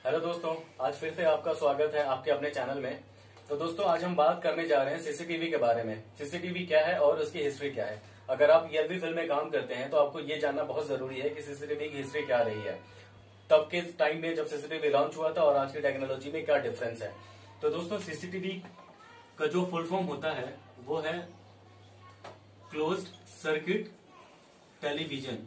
Hello दोस्तों, आज फिर से आपका स्वागत है आपके अपने चैनल में। तो दोस्तों, आज हम बात करने जा रहे हैं सीसीटीवी के बारे में। सीसीटीवी क्या है और उसकी हिस्ट्री क्या है। अगर आप ELV फिल्म में काम करते हैं तो आपको ये जानना बहुत जरूरी है कि सीसीटीवी की हिस्ट्री क्या रही है, तब के टाइम में जब सीसीटीवी लॉन्च हुआ था और आज की टेक्नोलॉजी में क्या डिफरेंस है। तो दोस्तों, सीसीटीवी का जो फुल फॉर्म होता है वो है क्लोज्ड सर्किट टेलीविजन।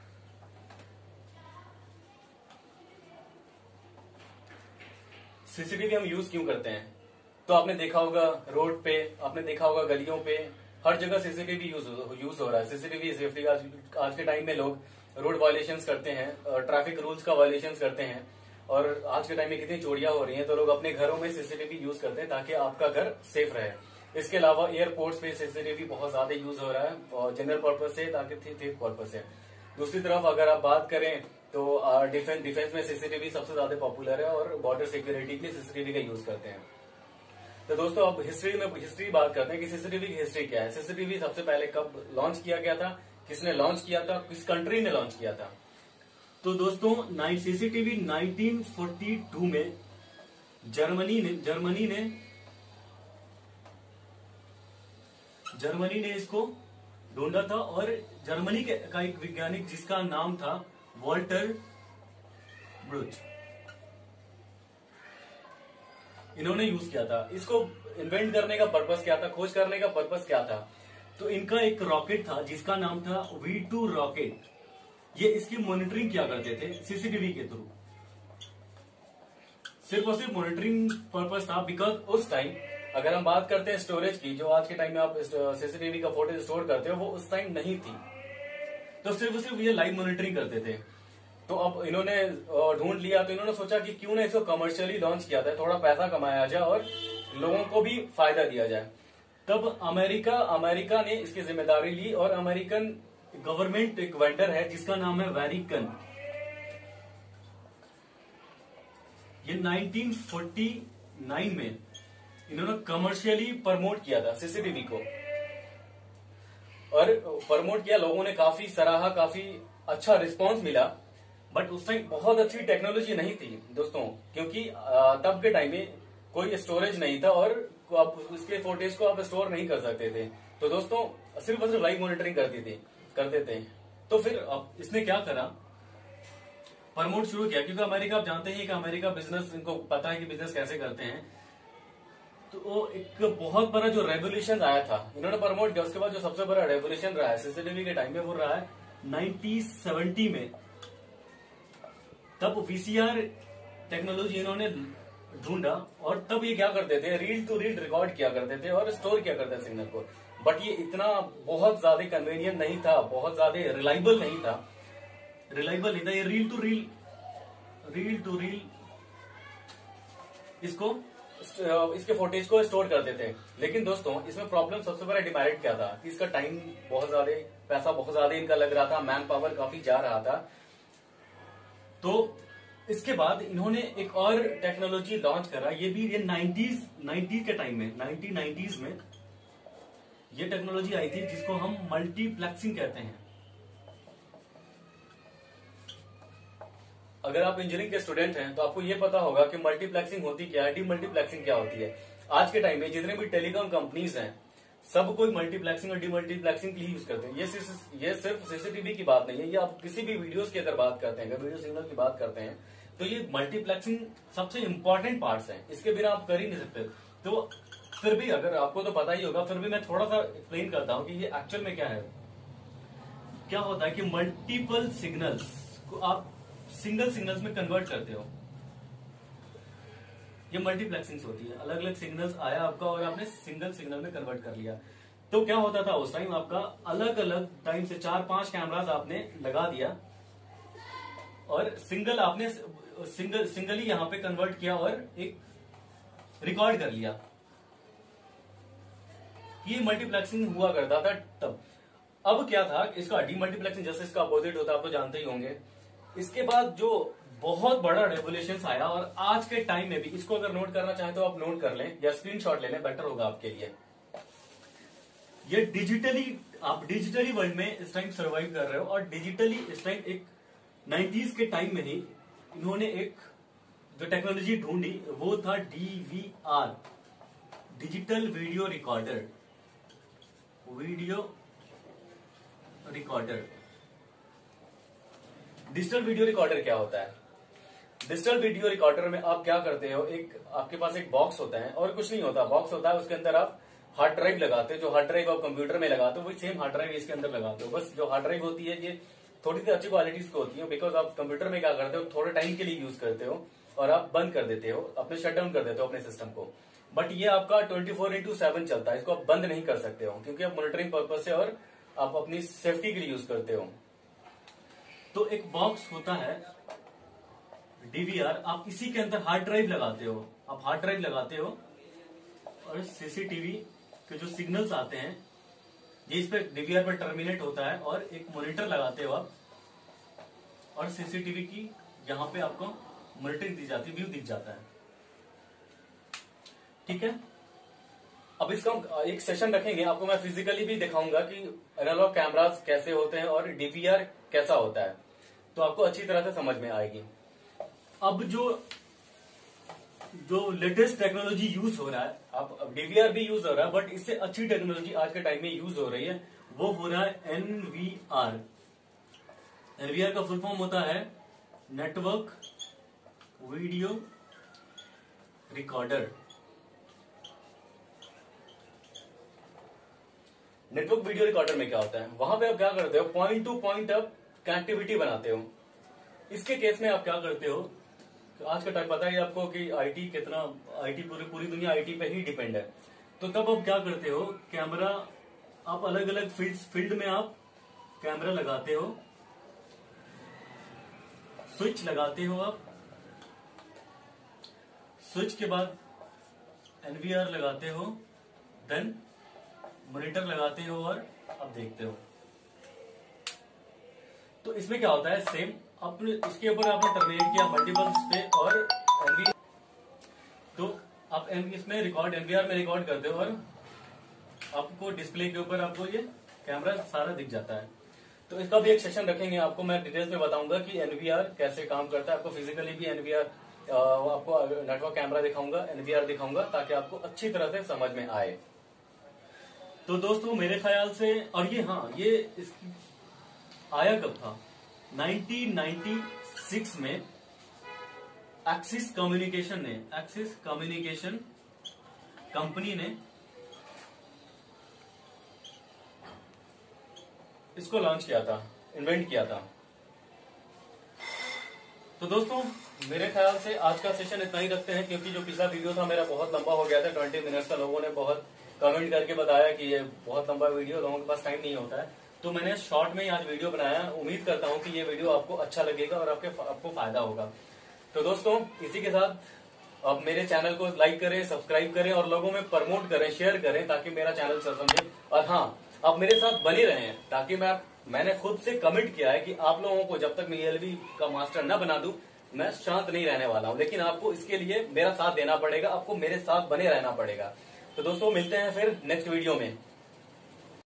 सीसीटीवी हम यूज क्यों करते हैं? तो आपने देखा होगा रोड पे, आपने देखा होगा गलियों पे, हर जगह सीसीटीवी यूज हो रहा है। सीसीटीवी सेफ्टी आज के टाइम में लोग रोड वायलेशंस करते हैं, ट्रैफिक रूल्स का वायलेशंस करते हैं, और आज के टाइम में कितनी चोरियां हो रही हैं, तो लोग अपने घरों में सीसीटीवी यूज करते हैं ताकि आपका घर सेफ रहे। इसके अलावा एयरपोर्ट्स पे सीसीटीवी बहुत ज्यादा यूज हो रहा है, और जनरल पर्पज से ताकि थिक पर्पज से। दूसरी तरफ अगर आप बात करें तो डिफेंस में सीसीटीवी सबसे ज्यादा पॉपुलर है, और बॉर्डर सिक्योरिटी के लिए सीसीटीवी का यूज करते हैं। तो दोस्तों, अब हिस्ट्री बात करते हैं कि सीसीटीवी की हिस्ट्री क्या है। सीसीटीवी सबसे पहले कब लॉन्च किया गया था, किसने लॉन्च किया था, किस कंट्री ने लॉन्च किया था? तो दोस्तों, सीसीटीवी 1942 में जर्मनी ने इसको ढूंढा था, और जर्मनी का एक वैज्ञानिक जिसका नाम था वॉल्टर ब्रुच, इन्होंने यूज किया था। इसको इन्वेंट करने का पर्पस क्या था, खोज करने का पर्पस क्या था? तो इनका एक रॉकेट था जिसका नाम था V2 रॉकेट। ये इसकी मॉनिटरिंग किया करते थे सीसीटीवी के थ्रू। सिर्फ और सिर्फ मॉनिटरिंग पर्पस था, बिकॉज उस टाइम अगर हम बात करते हैं स्टोरेज की, जो आज के टाइम में आप सीसीटीवी का फोटो स्टोर करते हो, वो उस टाइम नहीं थी। तो सिर्फ और सिर्फ ये लाइव मॉनिटरिंग करते थे। तो अब इन्होंने ढूंढ लिया, तो इन्होंने सोचा कि क्यों ना इसको कमर्शियली लॉन्च किया जाए, थोड़ा पैसा कमाया जाए और लोगों को भी फायदा दिया जाए। तब अमेरिका ने इसकी जिम्मेदारी ली, और अमेरिकन गवर्नमेंट एक वेंडर है जिसका नाम है वेरिकन। ये 1949 में इन्होंने कमर्शियली प्रमोट किया था सीसीटीवी को, और प्रमोट किया, लोगों ने काफी सराहा, काफी अच्छा रिस्पांस मिला। बट उस टाइम बहुत अच्छी टेक्नोलॉजी नहीं थी दोस्तों, क्योंकि तब के टाइम में कोई स्टोरेज नहीं था, और आप उसके फुटेज को आप स्टोर नहीं कर सकते थे। तो दोस्तों, सिर्फ और सिर्फ लाइव मॉनिटरिंग करते थे। तो फिर अब इसने क्या करा, प्रमोट शुरू किया, क्योंकि अमेरिका, आप जानते हैं कि अमेरिका बिजनेस, इनको पता है कि बिजनेस कैसे करते हैं। तो वो एक बहुत बड़ा जो रेवोल्यूशन आया था, इन्होंने प्रमोट किया। उसके बाद जो सबसे बड़ा रेवोल्यूशन रहा है सीसीटीवी के टाइम में, वो रहा है 1970 में। तब VCR टेक्नोलॉजी इन्होंने ढूंढा, और तब ये क्या करते थे, रील टू रील रिकॉर्ड किया करते थे और स्टोर किया करते थे सिग्नल को। बट ये इतना बहुत ज्यादा कन्वीनियंट नहीं था, बहुत ज्यादा रिलायबल नहीं था। ये रील टू रील इसके फुटेज को स्टोर करते थे। लेकिन दोस्तों, इसमें प्रॉब्लम, सबसे बड़ा डिमेरिट क्या था कि इसका टाइम बहुत ज्यादा, पैसा बहुत ज्यादा इनका लग रहा था, मैन पावर काफी जा रहा था। तो इसके बाद इन्होंने एक और टेक्नोलॉजी लॉन्च करा, ये भी ये 90s के टाइम में, 1990s में ये टेक्नोलॉजी आई थी जिसको हम मल्टीप्लेक्सिंग कहते हैं। अगर आप इंजीनियरिंग के स्टूडेंट हैं तो आपको ये पता होगा कि मल्टीप्लेक्सिंग होती क्या है, डीमल्टीप्लेक्सिंग क्या होती है। आज के टाइम में जितने भी टेलीकॉम कंपनीज हैं, सब कोई मल्टीप्लेक्सिंग और डीमल्टीप्लेक्सिंग के लिए यूज करते हैं। ये सिर्फ सीसीटीवी की बात नहीं है, ये आप किसी भी वीडियोस की अगर बात करते हैं, अगर वीडियो सिग्नल की बात करते हैं, तो ये मल्टीप्लेक्सिंग सबसे इंपॉर्टेंट पार्ट्स हैं। इसके बिना आप कर ही नहीं सकते। तो फिर भी, अगर आपको तो पता ही होगा, फिर भी मैं थोड़ा सा एक्सप्लेन करता हूं कि ये एक्चुअल में क्या है। क्या होता है कि मल्टीपल सिग्नल्स को आप सिंगल सिग्नल्स में कन्वर्ट करते हो, ये मल्टीप्लेक्सिंग होती है। अलग अलग सिग्नल्स आया आपका, और आपने सिंगल सिग्नल में कन्वर्ट कर लिया। तो क्या होता था उस टाइम, आपका अलग अलग टाइम से 4-5 कैमरास आपने लगा दिया, और सिंगली यहां पे कन्वर्ट किया और एक रिकॉर्ड कर लिया। ये मल्टीप्लेक्सिंग हुआ करता था तब। अब क्या था, इसका डीमल्टीप्लेक्सिंग, जैसे इसका अपोजिट होता है, आप तो जानते ही होंगे। इसके बाद जो बहुत बड़ा रेवोल्यूशन आया, और आज के टाइम में भी इसको अगर नोट करना चाहें तो आप नोट कर लें या स्क्रीनशॉट ले लें, बेटर होगा आपके लिए। ये आप डिजिटली वर्ल्ड में इस टाइम सर्वाइव कर रहे हो, और डिजिटली इस टाइम एक 90s के टाइम में ही इन्होंने एक जो टेक्नोलॉजी ढूंढी वो था DVR, digital video recorder. Digital video recorder क्या होता है? डिजिटल वीडियो रिकॉर्डर में आप क्या करते हो, एक आपके पास एक बॉक्स होता है और कुछ नहीं होता, बॉक्स होता है, उसके अंदर आप हार्ड ड्राइव लगाते हो। जो हार्ड ड्राइव आप कंप्यूटर में लगाते हो वही सेम हार्ड ड्राइव इसके अंदर लगाते हो। बस जो हार्ड ड्राइव होती है ये थोड़ी सी अच्छी क्वालिटी की होती है, बिकॉज आप कंप्यूटर में क्या करते हो, थोड़े टाइम के लिए यूज करते हो और आप बंद कर देते हो, अपने शट डाउन कर देते हो अपने सिस्टम को। बट ये आपका 24/7 चलता है, इसको आप बंद नहीं कर सकते हो क्योंकि आप मॉनिटरिंग पर्पज से और आप अपनी सेफ्टी के लिए यूज करते हो। तो एक बॉक्स होता है DVR, आप इसी के अंदर हार्ड ड्राइव लगाते हो, आप हार्ड ड्राइव लगाते हो और CCTV के जो सिग्नल्स आते हैं ये इस पे DVR पर टर्मिनेट होता है और एक मॉनिटर लगाते हो आप, और CCTV की यहाँ पे आपको मॉनिटरिंग दी जाती है, व्यू दिख जाता है। ठीक है, अब इसका एक सेशन रखेंगे, आपको मैं फिजिकली भी दिखाऊंगा कि एनालॉग कैमरास कैसे होते हैं और DVR कैसा होता है, तो आपको अच्छी तरह से समझ में आएगी। अब जो लेटेस्ट टेक्नोलॉजी यूज हो रहा है, अब DVR भी यूज हो रहा है, बट इससे अच्छी टेक्नोलॉजी आज के टाइम में यूज हो रही है, वो हो रहा है NVR। NVR का फुल फॉर्म होता है network video recorder. Network video recorder में क्या होता है, वहां पे आप क्या करते हो, पॉइंट टू पॉइंट आप कनेक्टिविटी बनाते हो। इसके केस में आप क्या करते हो, आज का टाइम पता है आपको कि आईटी कितना, आईटी पूरी दुनिया आईटी पे ही डिपेंड है। तो तब आप क्या करते हो, कैमरा आप अलग अलग फील्ड में आप कैमरा लगाते हो, स्विच लगाते हो आप, स्विच के बाद NVR लगाते हो, देन मॉनिटर लगाते हो और अब देखते हो। तो इसमें क्या होता है, सेम अपने इसके ऊपर आपने टर्मिनेट किया मल्टीपल्स पे और NVR, तो आप इसमें रिकॉर्ड NVR में रिकॉर्ड करते हो और आपको डिस्प्ले के ऊपर आपको ये कैमरा सारा दिख जाता है। तो इसका भी एक सेशन रखेंगे, आपको मैं डिटेल्स में बताऊंगा कि NVR कैसे काम करता है। आपको फिजिकली भी NVR, आपको नेटवर्क कैमरा दिखाऊंगा, NVR दिखाऊंगा, ताकि आपको अच्छी तरह से समझ में आए। तो दोस्तों मेरे ख्याल से, और ये इसकी आया कब था, 1996 में एक्सिस कम्युनिकेशन कंपनी ने इसको लॉन्च किया था, इन्वेंट किया था। तो दोस्तों मेरे ख्याल से आज का सेशन इतना ही रखते हैं, क्योंकि जो पिछला वीडियो था मेरा बहुत लंबा हो गया था, 20 मिनट्स का। लोगों ने बहुत कमेंट करके बताया कि ये बहुत लंबा वीडियो, लोगों के पास टाइम नहीं होता है, तो मैंने शॉर्ट में ही आज वीडियो बनाया। उम्मीद करता हूं कि ये वीडियो आपको अच्छा लगेगा और आपको फायदा होगा। तो दोस्तों इसी के साथ आप मेरे चैनल को लाइक करें, सब्सक्राइब करें और लोगों में प्रमोट करें, शेयर करें, ताकि मेरा चैनल चल समझे। और हाँ, आप मेरे साथ बने रहें, ताकि मैंने खुद से कमिट किया है कि आप लोगों को जब तक मैं ELV का मास्टर न बना दूं, मैं शांत नहीं रहने वाला हूं। लेकिन आपको इसके लिए मेरा साथ देना पड़ेगा, आपको मेरे साथ बने रहना पड़ेगा। तो दोस्तों मिलते हैं फिर नेक्स्ट वीडियो में।